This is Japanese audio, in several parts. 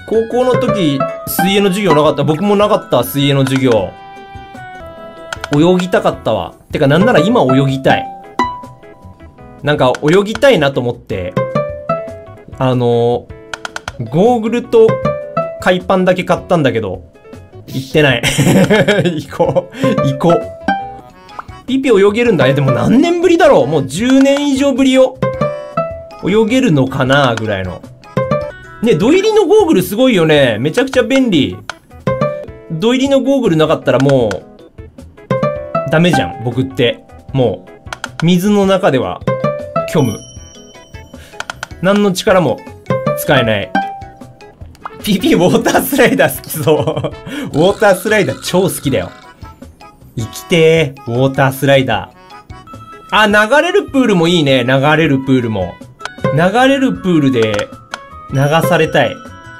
高校の時、水泳の授業なかった。僕もなかった、水泳の授業。泳ぎたかったわ。てか、なんなら今泳ぎたい。なんか、泳ぎたいなと思って、ゴーグルと海パンだけ買ったんだけど、行ってない。行こう。ピピ泳げるんだ。でも何年ぶりだろう。もう10年以上ぶりよ。泳げるのかなぐらいの。ね、土入りのゴーグルすごいよね。めちゃくちゃ便利。土入りのゴーグルなかったらもう、ダメじゃん、僕って。もう、水の中では、虚無。何の力も使えない。ピピウォータースライダー好きそう。ウォータースライダー超好きだよ。生きてー、ウォータースライダー。あ、流れるプールもいいね、流れるプールも。流れるプールで、流されたい。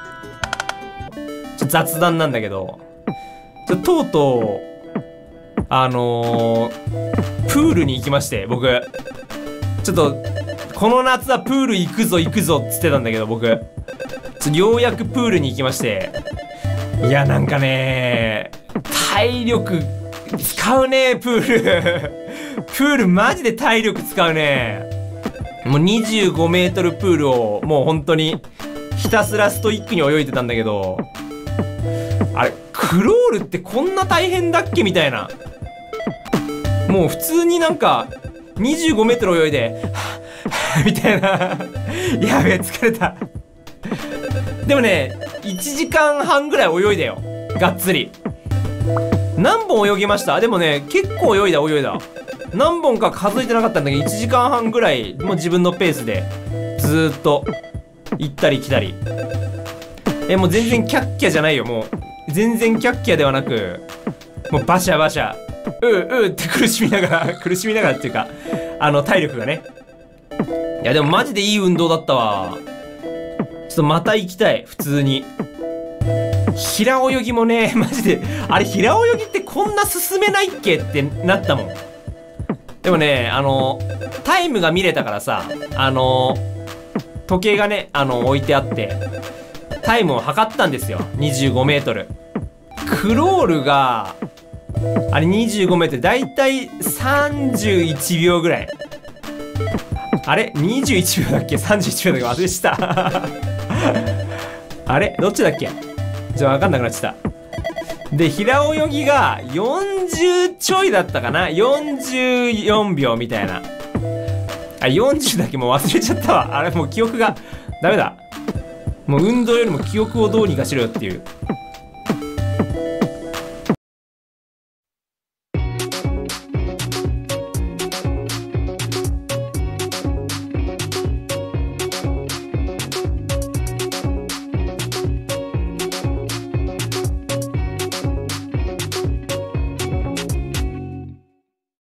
雑談なんだけど、とうとう、プールに行きまして、僕。ちょっと、この夏はプール行くぞっつってたんだけど、僕。ようやくプールに行きまして。いや、なんかね、体力、使うね、プール。プールマジで体力使うね。もう25メートルプールを、もう本当に、ひたすらストイックに泳いでたんだけど、あれ、クロールってこんな大変だっけみたいな。もう普通になんか、25メートル泳いで、みたいな。やべえ、疲れた。でもね、1時間半ぐらい泳いだよ。がっつり。何本泳ぎました？でもね、結構泳いだ。何本か数えてなかったんだけど、1時間半ぐらい、もう自分のペースで、ずーっと、行ったり来たり。もう全然キャッキャじゃないよ、もう。全然キャッキャではなく、もうバシャバシャ、って苦しみながらっていうか、体力がね。いや、でもマジでいい運動だったわ。ちょっとまた行きたい、普通に。平泳ぎもね、マジで、あれ平泳ぎってこんな進めないっけってなったもん。でもね、タイムが見れたからさ、時計がね、置いてあって、タイムを測ったんですよ。25メートル。クロールが、あれ25メートル、だいたい31秒ぐらい。あれ ?21 秒だっけ ?31 秒だっけ忘れした。あれどっちだっけわかんなくなっちゃった。で、平泳ぎが40ちょいだったかな ?44 秒みたいな。あ、40だけもう忘れちゃったわ。あれもう記憶が、ダメだ。もう運動よりも記憶をどうにかしろよっていう。